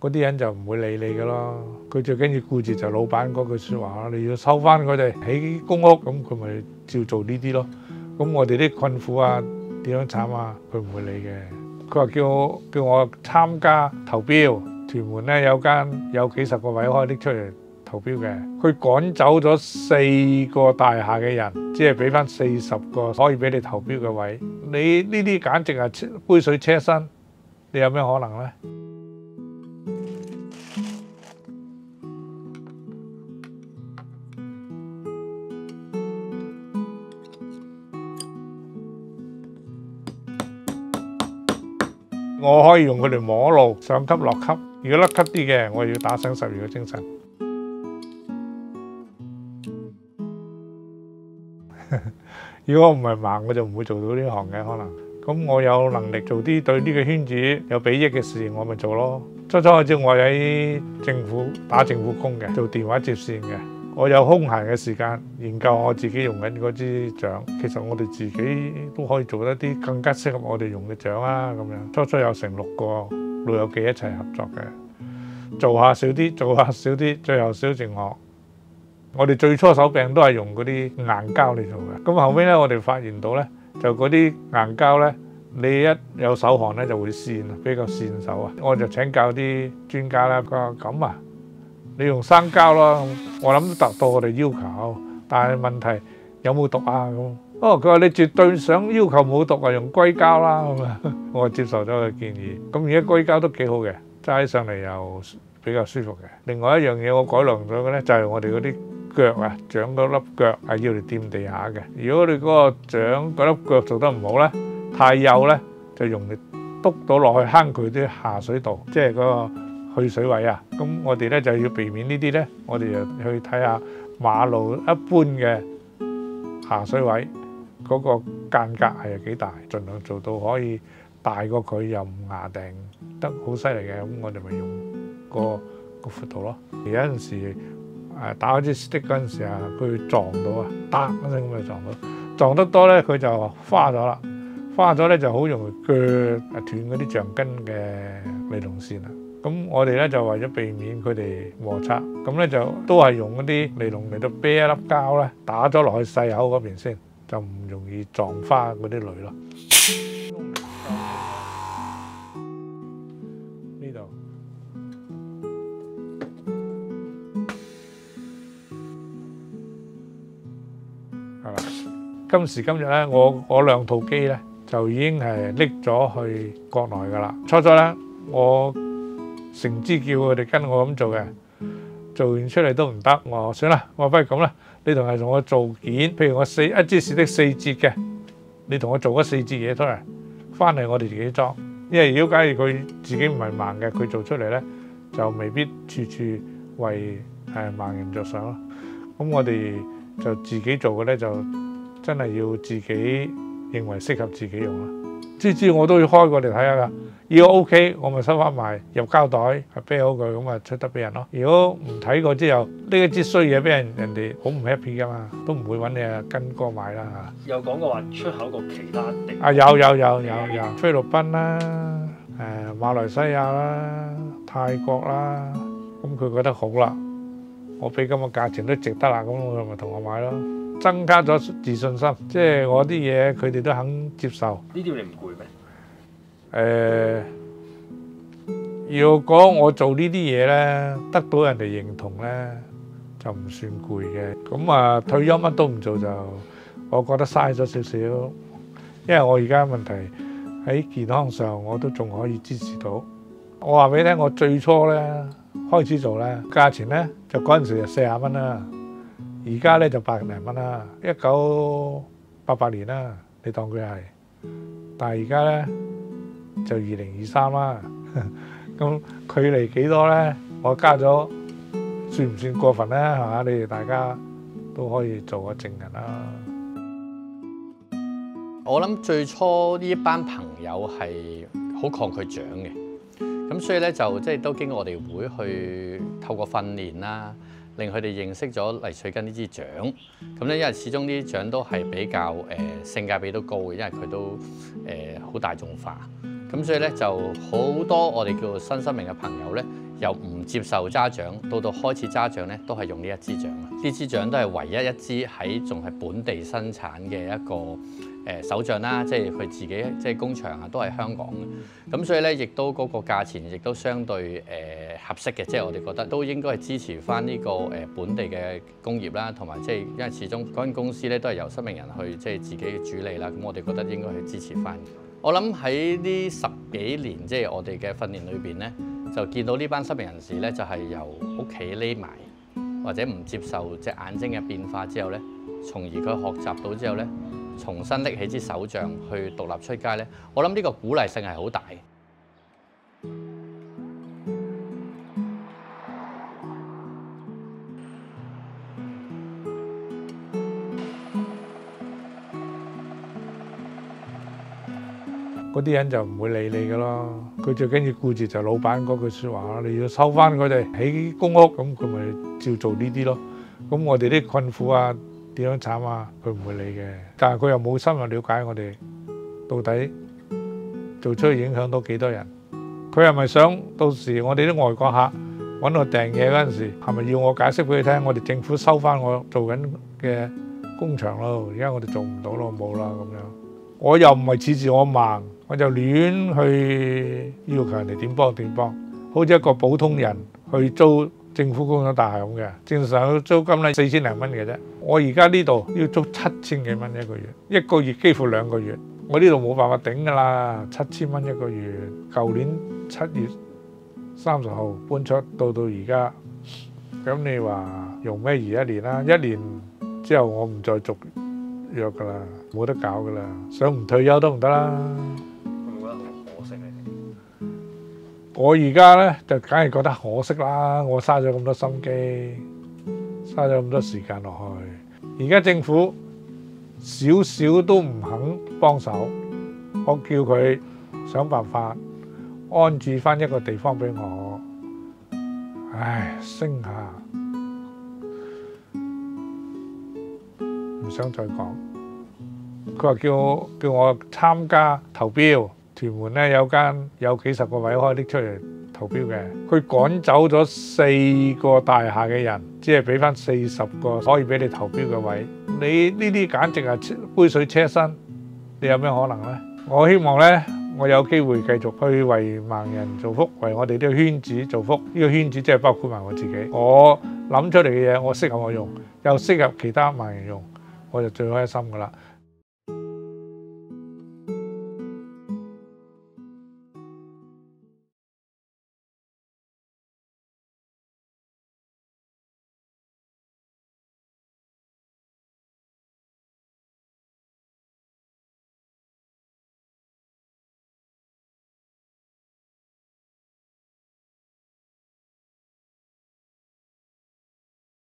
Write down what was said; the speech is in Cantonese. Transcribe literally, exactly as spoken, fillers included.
嗰啲人就唔會理你㗎咯。佢最緊要顧住就老闆嗰句説話，你要收翻佢哋起公屋，咁佢咪照做呢啲咯。咁我哋啲困苦啊，點樣慘啊，佢唔會理嘅。佢話叫我叫我參加投標，屯門咧有間有幾十個位可以拎出嚟投標嘅，佢趕走咗四個大廈嘅人，只係俾翻四十個可以俾你投標嘅位。你呢啲簡直係杯水車薪，你有咩可能呢？我可以用佢哋摸路上級落級，如果甩級啲嘅，我要打醒十二個精神。如果我唔係盲，我就唔會做到呢行嘅可能。咁我有能力做啲對呢個圈子有裨益嘅事，我咪做咯。初初我知我喺政府打政府工嘅，做電話接線嘅。我有空閒嘅時間研究我自己用緊嗰支槳，其實我哋自己都可以做一啲更加適合我哋用嘅槳啊咁樣。初初有成六個老友記一齊合作嘅，做下少啲，做下少啲，最後少剩我。我哋最初手柄都係用嗰啲硬膠嚟做嘅，咁後尾咧我哋發現到咧，就嗰啲硬膠咧，你一有手汗咧就會跣，比較跣手啊。我就請教啲專家啦，佢話咁啊。你用生膠咯，我諗都達到我哋要求，但係問題有冇毒啊咁？哦，佢話你絕對想要求冇毒啊，用硅膠啦咁啊，我接受咗佢建議。咁而家硅膠都幾好嘅，揸起上嚟又比較舒服嘅。另外一樣嘢我改良咗嘅咧，就係我哋嗰啲腳啊，槳嗰粒腳係要嚟掂地下嘅。如果你嗰個槳嗰粒腳做得唔好咧，太幼咧，就容易篤到落去坑渠啲下水道，即係嗰個去水位啊，咁我哋咧就要避免呢啲咧，我哋就去睇下馬路一般嘅下水位嗰個間隔係幾大，盡量做到可以大過佢又唔牙定得好犀利嘅，咁我哋咪用個個闊度咯。有陣時誒打開支 stick 嗰陣時啊，佢撞到啊，嗒一聲咁就撞到，撞得多咧佢就花咗啦，花咗咧就好容易鋸斷嗰啲橡筋嘅尼龍線啊。咁我哋咧就為咗避免佢哋摩擦，咁咧就都係用嗰啲尼龍嚟到啤一粒膠咧，打咗落去細口嗰邊先，就唔容易撞花嗰啲鋁咯。呢度係啦。今時今日咧，我我兩套機咧就已經係拎咗去國內㗎啦。初初咧，我成支叫佢哋跟我咁做嘅，做完出嚟都唔得，我算啦，我不如咁啦，你同係同我做件，譬如我四一支是的四節嘅，你同我做嗰四節嘢出嚟，翻嚟我哋自己裝，因為如果假如佢自己唔係盲嘅，佢做出嚟咧就未必處處為誒盲人着想咯。咁我哋就自己做嘅咧，就真係要自己認為適合自己用啦。支支我都要開過嚟睇下㗎。如果 OK， 我咪收翻埋入膠袋，係啤好佢，咁啊出得俾人咯。如果唔睇過之後，呢一支衰嘢俾人人哋好唔 happy 噶嘛，都唔會揾你啊跟哥買啦嚇。 有講過話出口過其他地啊有有有有有，菲律賓啦，誒馬來西亞啦，泰國啦，咁佢覺得好啦，我俾咁嘅價錢都值得啦，咁佢咪同我買咯，增加咗自信心，即係我啲嘢佢哋都肯接受。 呢啲你唔攰咩？ 誒，如果我做呢啲嘢咧，得到人哋認同咧，就唔算攰嘅。咁啊，退休乜都唔做就，我覺得嘥咗少少。因為我而家問題喺健康上，我都仲可以支持到。我話俾你聽，我最初咧開始做咧，價錢咧就嗰陣時就四十蚊啦，而家咧就百零蚊啦。一九八八年啦，你當佢係，但係而家咧就二零二三啦。咁距離幾多咧？我加咗，算唔算過分咧？係嘛？你哋大家都可以做個證人啦。 我諗最初呢一班朋友係好抗拒槳嘅，咁所以咧就即係都經過我哋會去透過訓練啦，令佢哋認識咗黎翠根呢支槳。咁咧因為始終呢啲槳都係比較誒、呃、性價比都高嘅，因為佢都誒好、呃、大眾化。 咁所以咧就好多我哋叫做新生命嘅朋友咧，由唔接受揸獎到到開始揸獎咧，都係用呢一支獎。呢支獎都係唯一一支喺仲係本地生產嘅一個誒手杖啦，即係佢自己即係工場啊，都係香港嘅。咁所以咧，亦都嗰個價錢亦都相對誒、呃、合適嘅，即係我哋覺得都應該係支持翻呢個誒本地嘅工業啦，同埋即係因為始終嗰間公司咧都係由失明人去即係自己主理啦。咁我哋覺得應該去支持翻。我諗喺呢十幾年即係我哋嘅訓練裏邊咧，就見到呢班失明人士咧，就係由屋企匿埋或者唔接受隻眼睛嘅變化之後咧，從而佢學習到之後咧，重新拎起支手杖去獨立出街咧，我諗呢個鼓勵性係好大嘅。 嗰啲人就唔會理你噶咯，佢最緊要顧住就老闆嗰句説話啦。你要收翻佢哋起公屋，咁佢咪照做呢啲咯。咁我哋啲困苦啊，點樣慘啊，佢唔會理嘅。但係佢又冇深入了解我哋到底做出去影響到幾多人。佢係咪想到時我哋啲外國客揾我訂嘢嗰陣時，係咪要我解釋俾佢聽？我哋政府收翻我做緊嘅工場咯，而家我哋做唔到咯，冇啦咁樣。我又唔係恃住我盲，我就亂去要求人哋點幫點幫，好似一個普通人去租政府工廠大廈咁嘅，正常租金咧四千零蚊嘅啫。我而家呢度要租七千幾蚊一個月，一個月幾乎兩個月，我呢度冇辦法頂㗎啦，七千蚊一個月。舊年七月三十號搬出，到到而家，咁你話用咩而一年啦？一年之後我唔再續約㗎啦，冇得搞㗎啦，想唔退休都唔得啦。 會唔會覺得好可惜咧？ 我而家咧就梗係覺得可惜啦，我嘥咗咁多心機，嘥咗咁多時間落去。而家政府少少都唔肯幫手，我叫佢想辦法安置翻一個地方俾我。唉，聲下唔想再講。佢話叫我叫我參加投標。屯門咧有間有幾十個位可以拎出嚟投標嘅，佢趕走咗四個大廈嘅人，只係俾翻四十個可以俾你投標嘅位。你呢啲簡直係杯水車薪，你有咩可能呢？我希望呢，我有機會繼續去為盲人造福，為我哋呢個圈子造福。呢個圈子即係包括埋我自己。我諗出嚟嘅嘢，我適合我用，又適合其他盲人用，我就最開心噶啦。